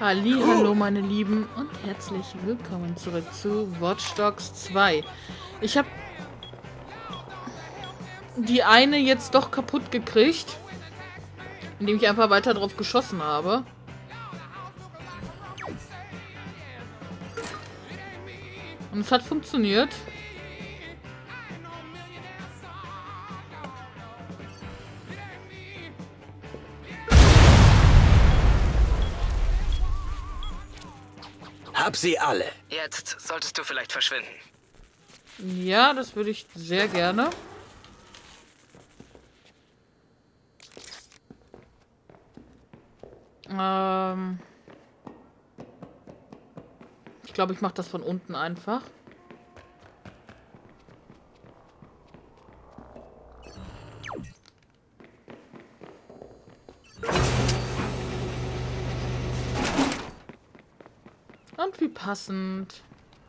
Hallo meine Lieben und herzlich willkommen zurück zu Watch Dogs 2. Ich habe die eine jetzt doch kaputt gekriegt, indem ich einfach weiter drauf geschossen habe. Und es hat funktioniert. Hab sie alle. Jetzt solltest du vielleicht verschwinden. Ja, das würde ich sehr gerne. Ich glaube, ich mache das von unten einfach. Und wie passend.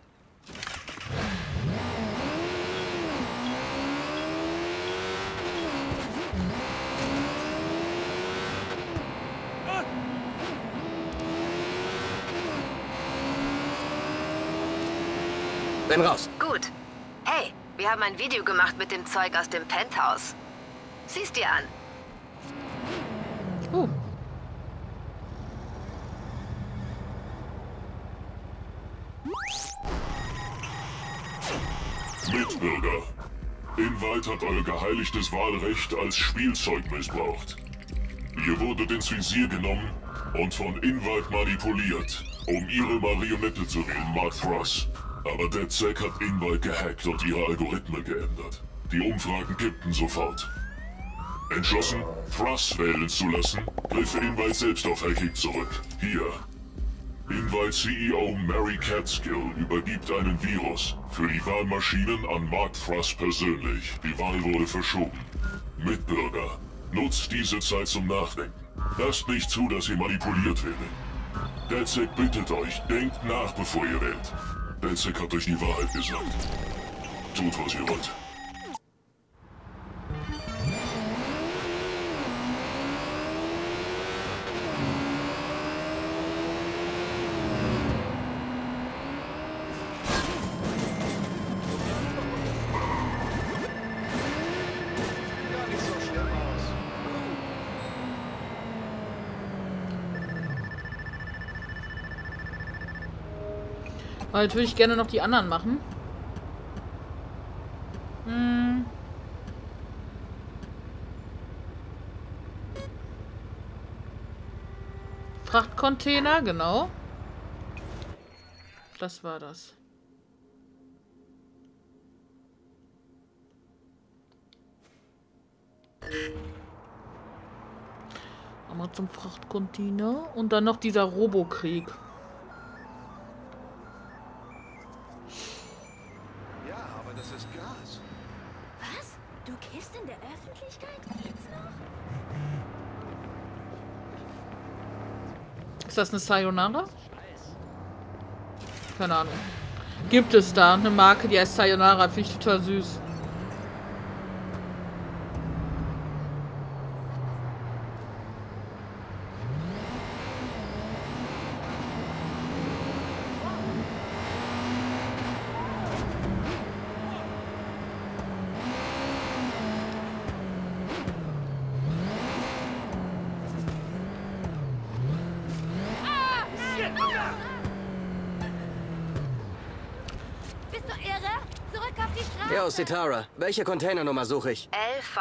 Bin raus. Gut. Hey, wir haben ein Video gemacht mit dem Zeug aus dem Penthouse. Sieh's dir an. Oh. Mitbürger, Invite hat euer geheiligtes Wahlrecht als Spielzeug missbraucht. Ihr wurdet ins Visier genommen und von Invite manipuliert, um ihre Marionette zu wählen, Mark Frost. Aber DedSec hat Invite gehackt und ihre Algorithmen geändert. Die Umfragen kippten sofort. Entschlossen, Frost wählen zu lassen, griff Invite selbst auf Hacking zurück. Hier. Invite CEO Mary Catskill übergibt einen Virus für die Wahlmaschinen an Mark Frost persönlich. Die Wahl wurde verschoben. Mitbürger, nutzt diese Zeit zum Nachdenken. Lasst nicht zu, dass ihr manipuliert werdet. DedSec bittet euch, denkt nach, bevor ihr wählt. DedSec hat euch die Wahrheit gesagt. Tut, was ihr wollt. Aber jetzt würde ich gerne noch die anderen machen. Frachtcontainer, genau. Das war das. Einmal zum Frachtcontainer und dann noch dieser Robokrieg. Du kiffst in der Öffentlichkeit? Geht's noch? Ist das eine Sayonara? Keine Ahnung. Gibt es da eine Marke, die heißt Sayonara? Finde ich total süß. Bist du irre? Zurück auf die Straße! Yo, Sitara, welche Containernummer suche ich? LV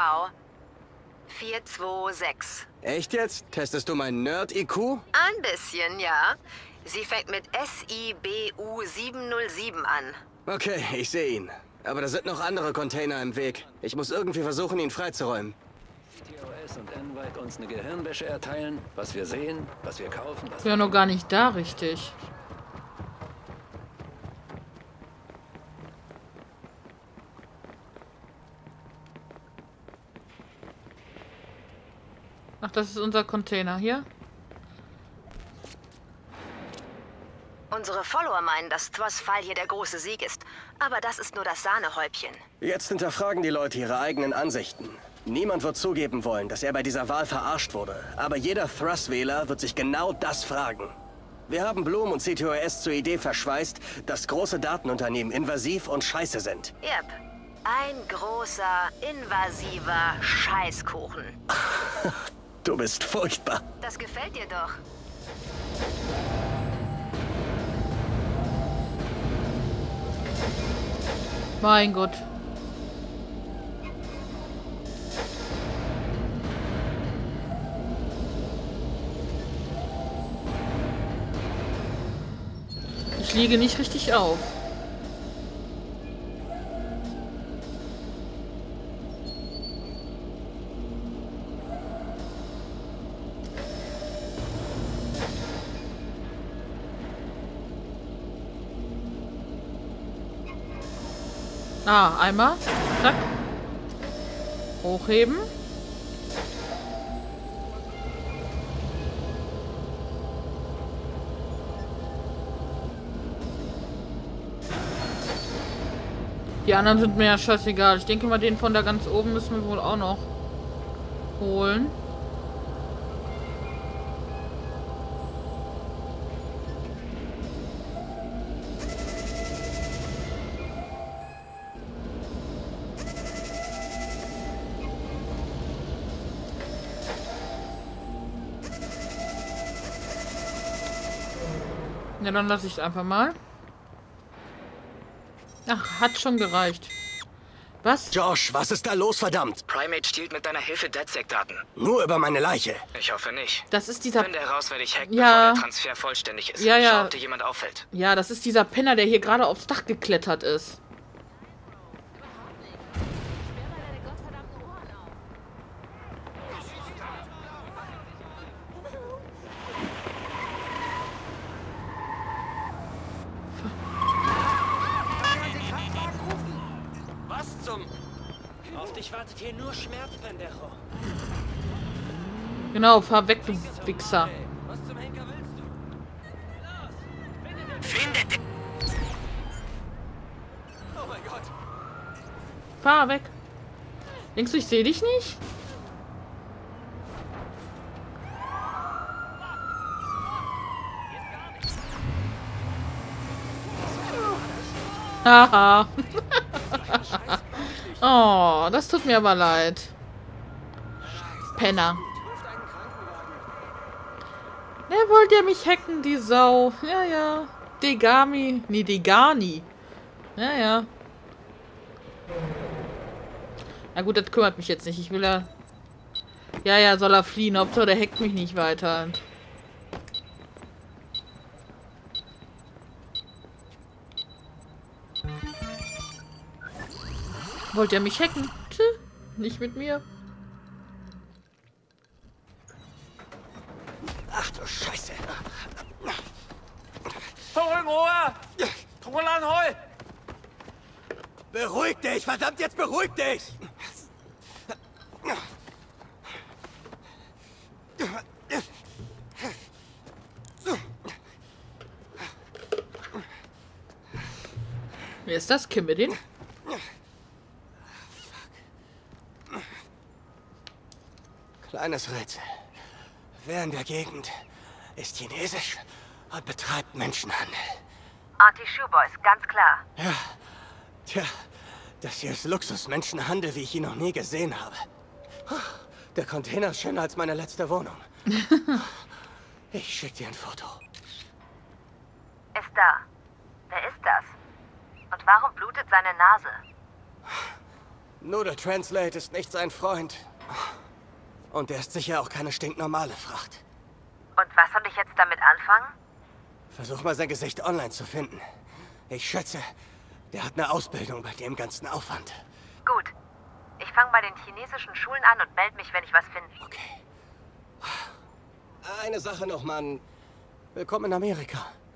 426. Echt jetzt? Testest du meinen Nerd-IQ? Ein bisschen, ja. Sie fängt mit SIBU 707 an. Okay, ich sehe ihn. Aber da sind noch andere Container im Weg. Ich muss irgendwie versuchen, ihn freizuräumen. TOS und Invite uns eine Gehirnwäsche erteilen, was wir sehen, was wir kaufen, was Ja, noch gar nicht da, richtig. Ach, das ist unser Container hier. Unsere Follower meinen, dass Thwas Fall hier der große Sieg ist. Aber das ist nur das Sahnehäubchen. Jetzt hinterfragen die Leute ihre eigenen Ansichten. Niemand wird zugeben wollen, dass er bei dieser Wahl verarscht wurde. Aber jeder Thrust-Wähler wird sich genau das fragen. Wir haben Bloom und CTOS zur Idee verschweißt, dass große Datenunternehmen invasiv und scheiße sind. Yep. Ein großer, invasiver Scheißkuchen. Du bist furchtbar. Das gefällt dir doch. Mein Gott. Ich liege nicht richtig auf. Ah, einmal. Zack. Hochheben. Die anderen sind mir ja scheißegal. Ich denke mal, den von da ganz oben müssen wir wohl auch noch holen. Ja, dann lasse ich es einfach mal. Ach, hat schon gereicht. Was? Josh, was ist da los, verdammt? Primate stiehlt mit deiner Hilfe DedSec-Daten. Nur über meine Leiche. Ich hoffe nicht. Das ist dieser... Finde heraus, wer dich hackt, Ja. bevor der Transfer vollständig ist. Ja, ja. Schau, ob dir jemand auffällt. Ja, das ist dieser Penner, der hier gerade aufs Dach geklettert ist. Was zum... Auf dich wartet hier nur Schmerz, Pendejo. Genau, fahr weg, du Wichser. Was zum Henker willst du? Findet den... Oh mein Gott. Fahr weg. Denkst du, ich sehe dich nicht? Haha. Oh, das tut mir aber leid. Penner. Ne, wollt ihr mich hacken, die Sau? Ja, ja. Degami. Nee, Degani. Ja, ja. Na gut, das kümmert mich jetzt nicht. Ich will ja... Ja, ja, soll er fliehen. Hauptsache, der hackt mich nicht weiter. Wollt ihr mich hacken? Tch, nicht mit mir. Ach du Scheiße. Beruhig dich, verdammt, jetzt beruhig dich! Wer ist das? Kennen wir den? Kleines Rätsel. Wer in der Gegend ist chinesisch und betreibt Menschenhandel? Anti-Shoeboys, ganz klar. Ja, tja, das hier ist Luxus-Menschenhandel, wie ich ihn noch nie gesehen habe. Der Container ist schöner als meine letzte Wohnung. Ich schicke dir ein Foto. Ist da. Wer ist das? Und warum blutet seine Nase? Noodle Translate ist nicht sein Freund. Und er ist sicher auch keine stinknormale Fracht. Und was soll ich jetzt damit anfangen? Versuch mal sein Gesicht online zu finden. Ich schätze, der hat eine Ausbildung bei dem ganzen Aufwand. Gut. Ich fange bei den chinesischen Schulen an und melde mich, wenn ich was finde. Okay. Eine Sache noch, Mann. Willkommen in Amerika.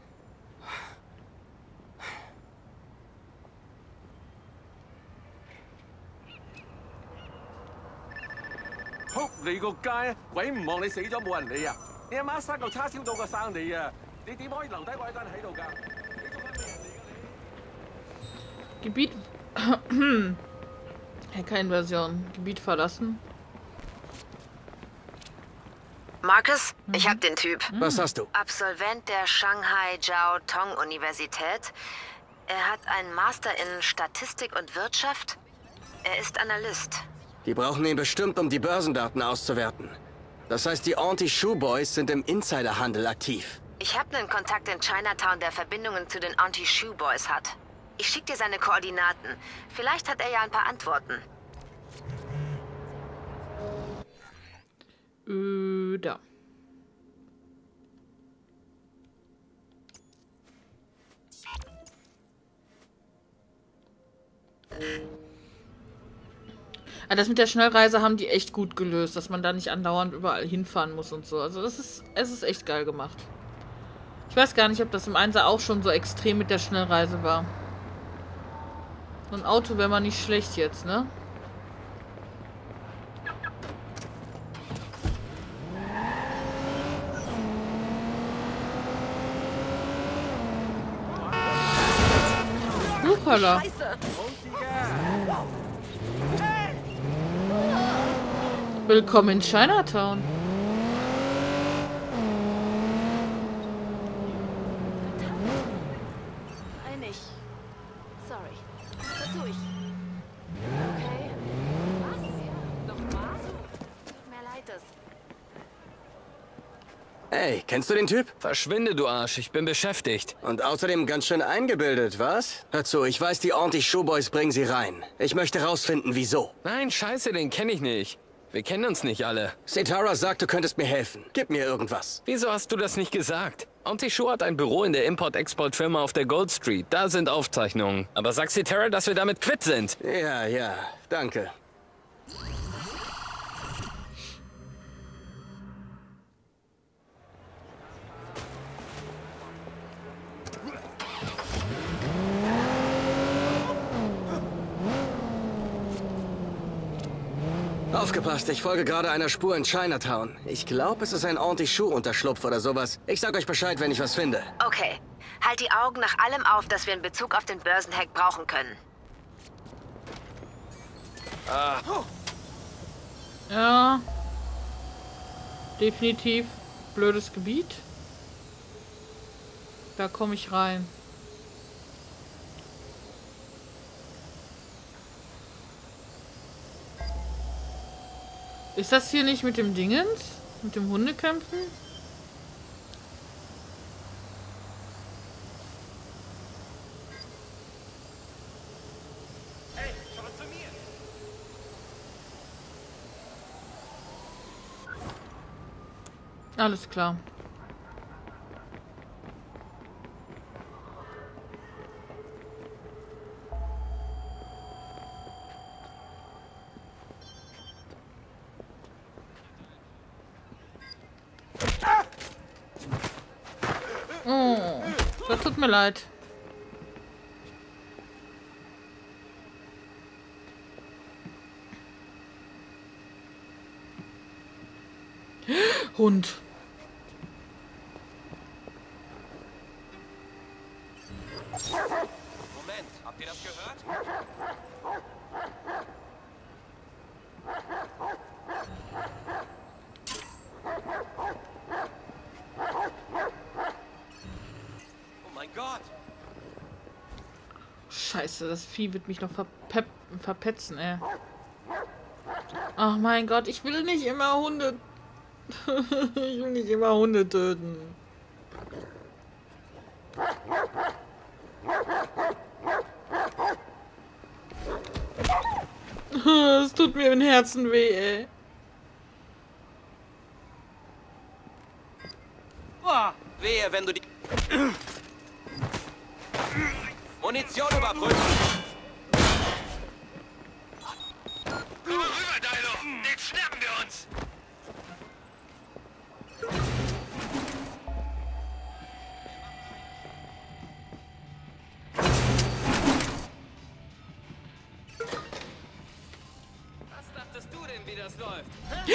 Gebiet... Hacker-Invasion. Gebiet verlassen. Marcus, ich hab den Typ. Was hast du? Absolvent der Shanghai Jiao Tong Universität. Er hat einen Master in Statistik und Wirtschaft. Er ist Analyst. Die brauchen ihn bestimmt, um die Börsendaten auszuwerten. Das heißt, die Anti-Shoe Boys sind im Insiderhandel aktiv. Ich habe einen Kontakt in Chinatown, der Verbindungen zu den Anti-Shoe Boys hat. Ich schick dir seine Koordinaten. Vielleicht hat er ja ein paar Antworten. Da. Das mit der Schnellreise haben die echt gut gelöst, dass man da nicht andauernd überall hinfahren muss und so. Also es ist echt geil gemacht. Ich weiß gar nicht, ob das im 1er auch schon so extrem mit der Schnellreise war. So ein Auto wäre mal nicht schlecht jetzt, ne? Hoppala. Willkommen in Chinatown. Einig. Sorry. Versuch ich. Okay. Was? Nochmal? Tut mir leid, das. Hey, kennst du den Typ? Verschwinde, du Arsch. Ich bin beschäftigt. Und außerdem ganz schön eingebildet, was? Hör zu, ich weiß, die Anti-Shoe Boys bringen sie rein. Ich möchte rausfinden, wieso. Nein, scheiße, den kenne ich nicht. Wir kennen uns nicht alle. Sitara sagt, du könntest mir helfen. Gib mir irgendwas. Wieso hast du das nicht gesagt? Anti-Shoe hat ein Büro in der Import-Export-Firma auf der Gold Street. Da sind Aufzeichnungen. Aber sag Sitara, dass wir damit quitt sind. Ja, danke. Aufgepasst, ich folge gerade einer Spur in Chinatown. Ich glaube, es ist ein Anti-Shoe-Unterschlupf oder sowas. Ich sag euch Bescheid, wenn ich was finde. Okay. Halt die Augen nach allem auf, das wir in Bezug auf den Börsenhack brauchen können. Ja. Definitiv blödes Gebiet. Da komme ich rein. Ist das hier nicht mit dem Dingens? Mit dem Hundekämpfen? Hey, schau zu mir! Alles klar. Oh, das tut mir leid. Hund. Moment, habt ihr das gehört? Oh mein Gott! Scheiße, das Vieh wird mich noch verpetzen, ey. Ach mein Gott, ich will nicht immer Hunde... ich will nicht immer Hunde töten. Es tut mir im Herzen weh, ey. Oh, wehe, wenn du die... Munition überprüfen! Komm mal rüber, Dino! Den schnappen wir uns! Was dachtest du denn, wie das läuft?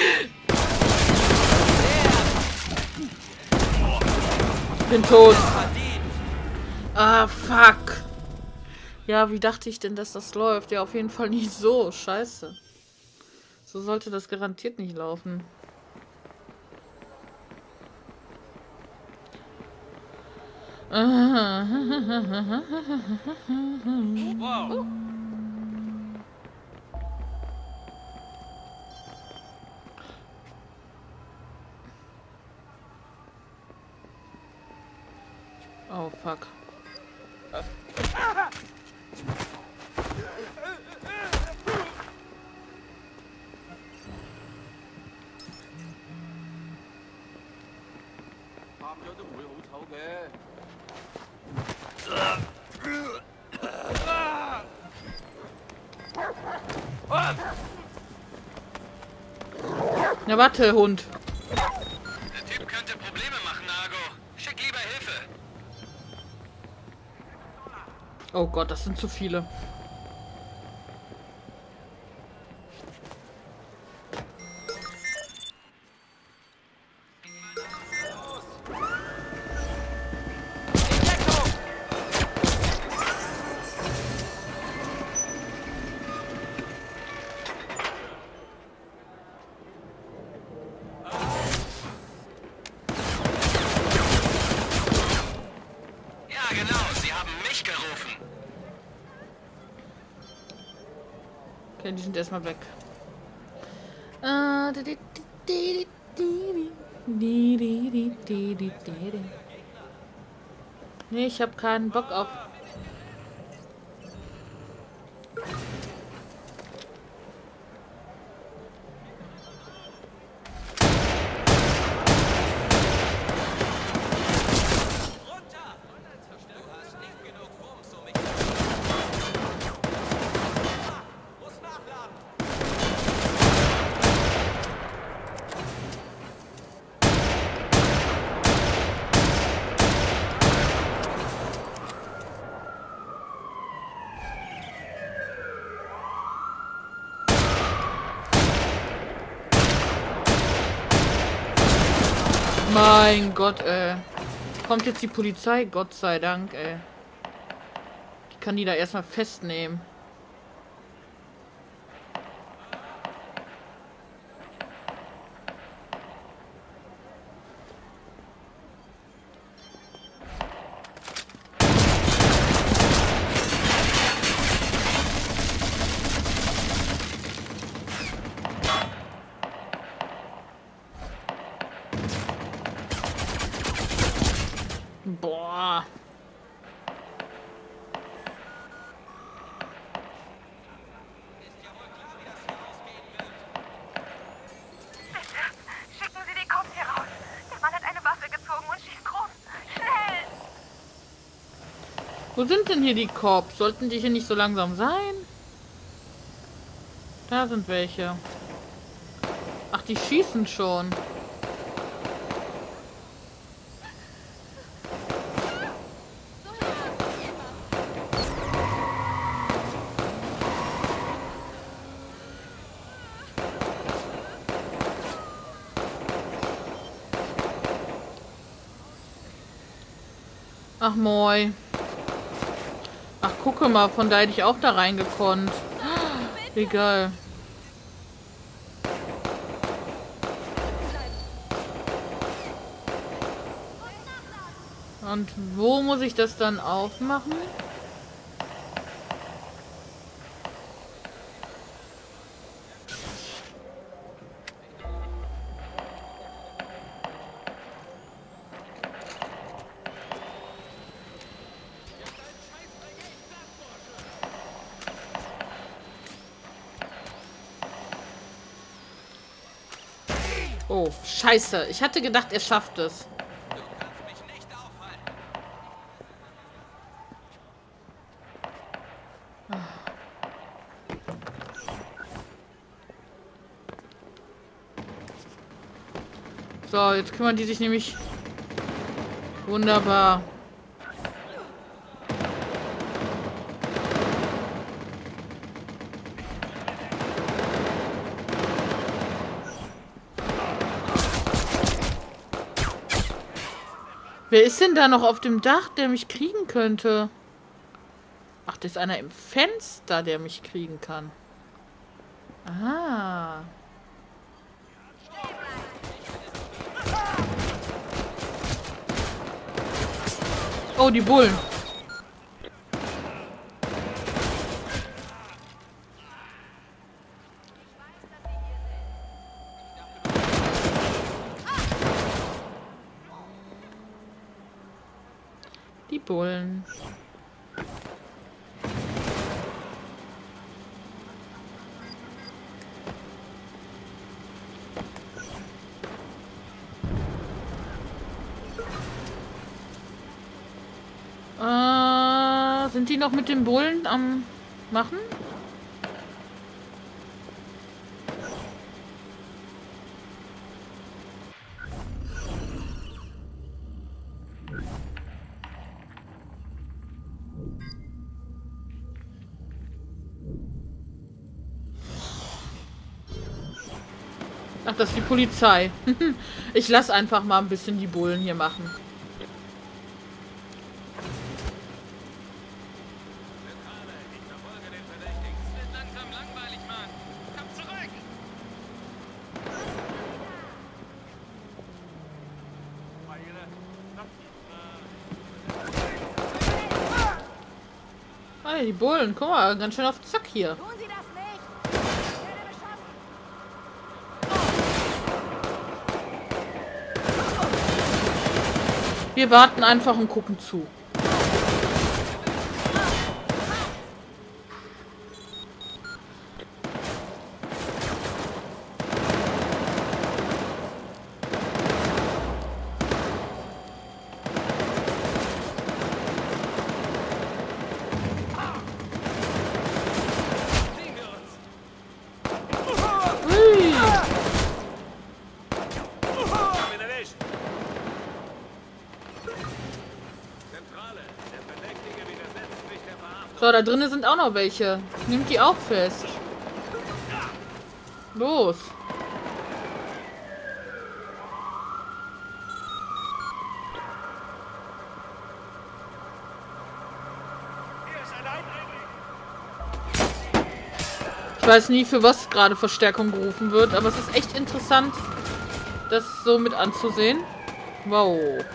Ich bin tot. Ah, fuck. Ja, wie dachte ich denn, dass das läuft? Ja, auf jeden Fall nicht so. Scheiße. So sollte das garantiert nicht laufen. Wow. Oh, fuck. Na warte, Hund. Der Typ könnte Probleme machen, Argo. Schick lieber Hilfe. Oh Gott, das sind zu viele. Ja, genau. Sie haben mich gerufen. Okay, die sind erstmal weg. Nee, ich habe keinen Bock auf... Mein Gott, ey. Kommt jetzt die Polizei? Gott sei Dank, ey. Ich kann die da erstmal festnehmen. Boah. Schicken Sie die Cops hier raus. Der Mann hat eine Waffe gezogen und schießt groß. Schnell! Wo sind denn hier die Cops? Sollten die hier nicht so langsam sein? Da sind welche. Ach, die schießen schon. Ach, moi. Ach, gucke mal, von da hätte ich auch da reingekonnt. Egal. Und wo muss ich das dann aufmachen? Oh, scheiße. Ich hatte gedacht, er schafft es. So, jetzt kümmern die sich nämlich... Wunderbar. Wer ist denn da noch auf dem Dach, der mich kriegen könnte? Ach, da ist einer im Fenster, der mich kriegen kann. Ah. Oh, die Bullen. Die Bullen. Sind die noch mit den Bullen am machen? Ach, das ist die Polizei. Ich lasse einfach mal ein bisschen die Bullen hier machen. Hey, die Bullen, guck mal, ganz schön auf Zack hier. Tun Sie das nicht! Ich werde beschossen! Wir warten einfach und gucken zu. So, da drinnen sind auch noch welche. Nimmt die auch fest. Los. Ich weiß nie, für was gerade Verstärkung gerufen wird, aber es ist echt interessant, das so mit anzusehen. Wow.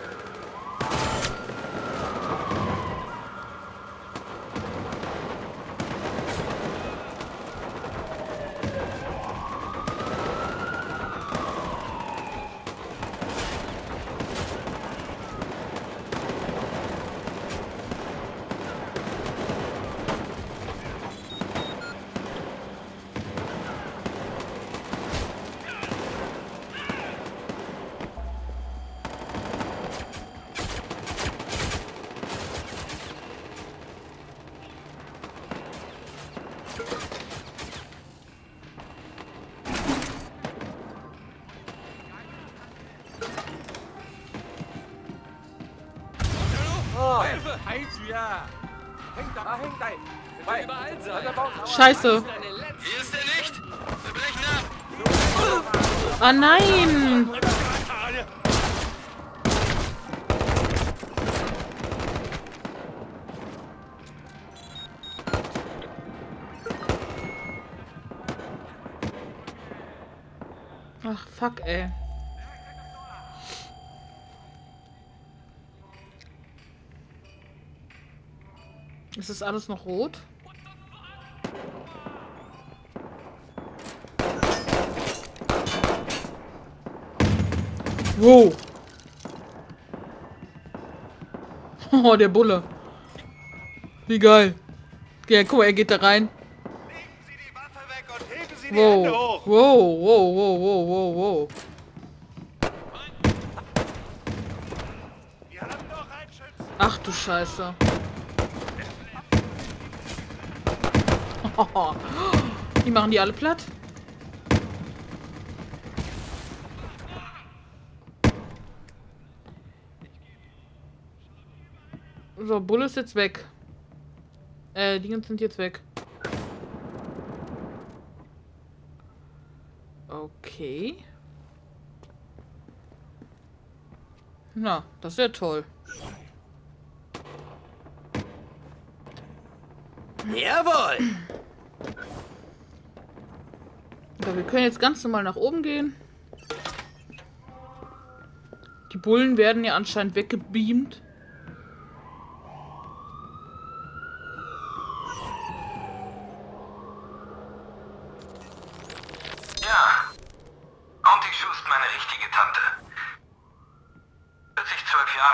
Scheiße. Hier ist er nicht! Wir brechen ab! Ah nein! Ach, fuck, ey. Ist das alles noch rot? Wow. Oh, der Bulle. Wie geil. Ja, guck mal, er geht da rein. Wow. Wow, wow, wow, wow, wow, wow. Ach du Scheiße. Die machen die alle platt. So, Bulle ist jetzt weg. Die ganzen sind jetzt weg. Okay. Na, das ist ja toll. Jawohl! So, wir können jetzt ganz normal nach oben gehen. Die Bullen werden ja anscheinend weggebeamt.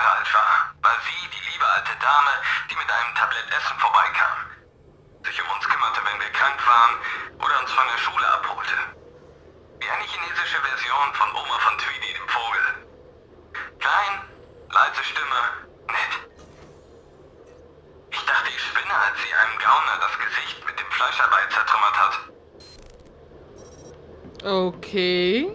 Feueralt war, war sie die liebe alte Dame, die mit einem Tablett Essen vorbeikam. Sich um uns kümmerte, wenn wir krank waren oder uns von der Schule abholte. Wie eine chinesische Version von Oma von Tweety, dem Vogel. Klein, leise Stimme, nett. Ich dachte, ich spinne, als sie einem Gauner das Gesicht mit dem Fleischarbeit zertrümmert hat. Okay.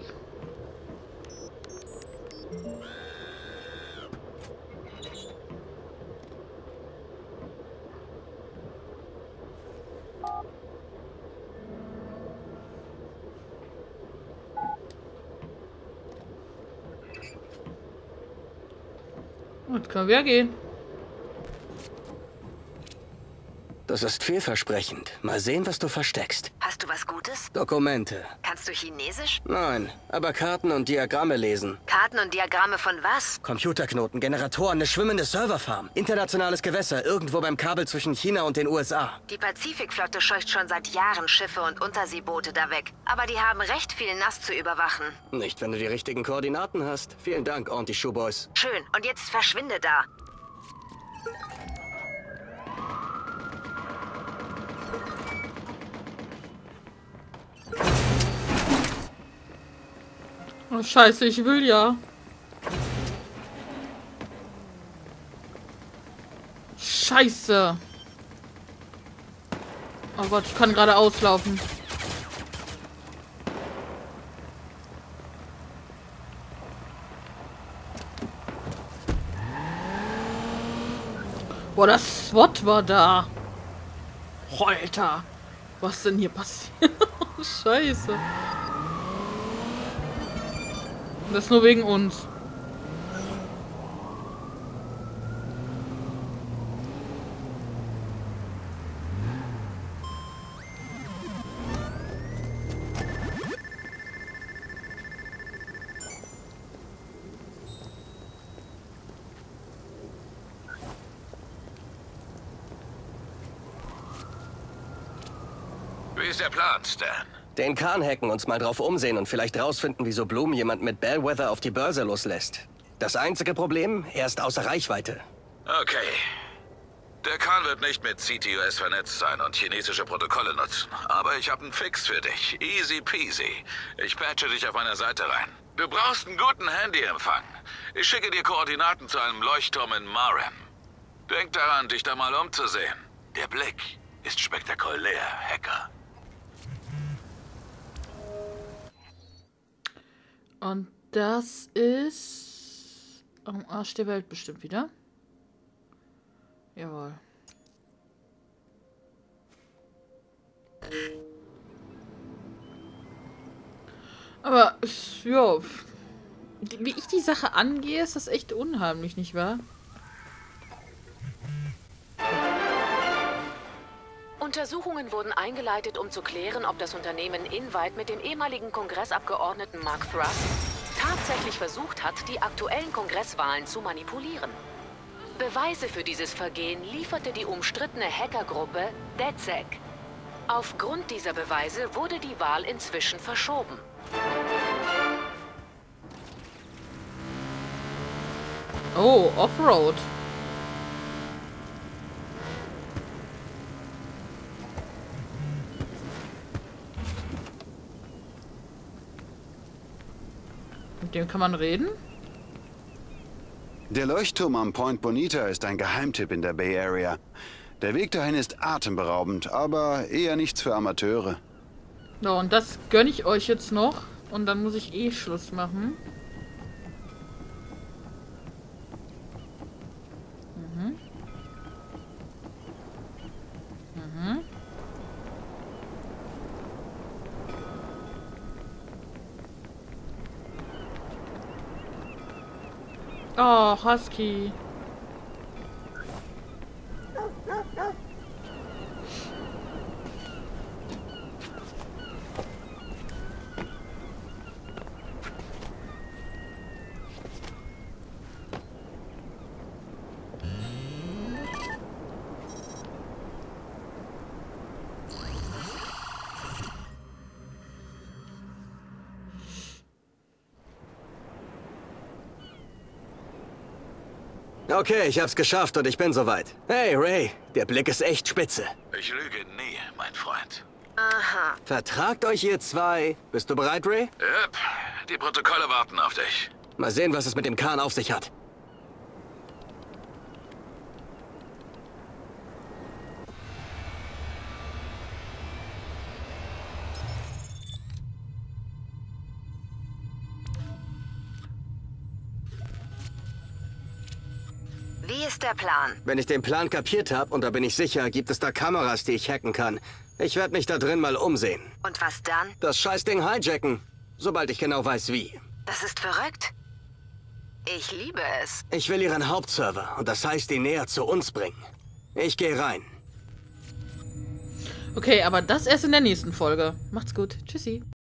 Jetzt können wir gehen. Das ist vielversprechend. Mal sehen, was du versteckst. Hast du was Gutes? Dokumente. Kannst du Chinesisch? Nein, aber Karten und Diagramme lesen. Karten und Diagramme von was? Computerknoten, Generatoren, eine schwimmende Serverfarm. Internationales Gewässer, irgendwo beim Kabel zwischen China und den USA. Die Pazifikflotte scheucht schon seit Jahren Schiffe und Unterseeboote da weg. Aber die haben recht viel Nass zu überwachen. Nicht, wenn du die richtigen Koordinaten hast. Vielen Dank, Anti-Shoeboys. Schön. Und jetzt verschwinde da. Oh, scheiße, ich will ja. Scheiße. Oh Gott, ich kann gerade auslaufen. Boah, das SWAT war da. Alter. Was denn hier passiert? Scheiße. Das ist nur wegen uns. Wie ist der Plan, Stan? Den Kahn hacken, uns mal drauf umsehen und vielleicht rausfinden, wieso Bloom jemand mit Bellwether auf die Börse loslässt. Das einzige Problem, er ist außer Reichweite. Okay. Der Kahn wird nicht mit CTOS vernetzt sein und chinesische Protokolle nutzen. Aber ich habe einen Fix für dich. Easy peasy. Ich patche dich auf meiner Seite rein. Du brauchst einen guten Handyempfang. Ich schicke dir Koordinaten zu einem Leuchtturm in Marem. Denk daran, dich da mal umzusehen. Der Blick ist spektakulär, Hacker. Und das ist am Arsch der Welt bestimmt wieder. Jawohl. Aber, ja, wie ich die Sache angehe, ist das echt unheimlich, nicht wahr? Untersuchungen wurden eingeleitet, um zu klären, ob das Unternehmen Invite mit dem ehemaligen Kongressabgeordneten Mark Thrust tatsächlich versucht hat, die aktuellen Kongresswahlen zu manipulieren. Beweise für dieses Vergehen lieferte die umstrittene Hackergruppe DedSec. Aufgrund dieser Beweise wurde die Wahl inzwischen verschoben. Oh, Offroad. Mit dem kann man reden? Der Leuchtturm am Point Bonita ist ein Geheimtipp in der Bay Area. Der Weg dahin ist atemberaubend, aber eher nichts für Amateure. Ja, und das gönne ich euch jetzt noch. Und dann muss ich eh Schluss machen. Oh, Husky. Okay, ich hab's geschafft und ich bin soweit. Hey, Ray, der Blick ist echt spitze. Ich lüge nie, mein Freund. Aha. Vertragt euch ihr zwei. Bist du bereit, Ray? Yep, die Protokolle warten auf dich. Mal sehen, was es mit dem Kahn auf sich hat. Wie ist der Plan? Wenn ich den Plan kapiert habe, und da bin ich sicher, gibt es da Kameras, die ich hacken kann. Ich werde mich da drin mal umsehen. Und was dann? Das Scheißding hijacken, sobald ich genau weiß, wie. Das ist verrückt. Ich liebe es. Ich will ihren Hauptserver, und das heißt, ihn näher zu uns bringen. Ich gehe rein. Okay, aber das erst in der nächsten Folge. Macht's gut. Tschüssi.